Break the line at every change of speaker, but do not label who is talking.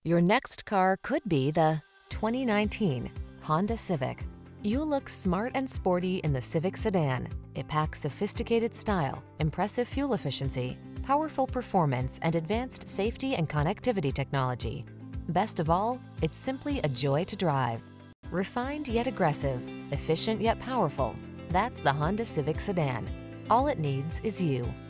Your next car could be the 2019 Honda Civic. You look smart and sporty in the Civic sedan. It packs sophisticated style, impressive fuel efficiency, powerful performance, and advanced safety and connectivity technology. Best of all, it's simply a joy to drive. Refined yet aggressive, efficient yet powerful. That's the Honda Civic sedan. All it needs is you.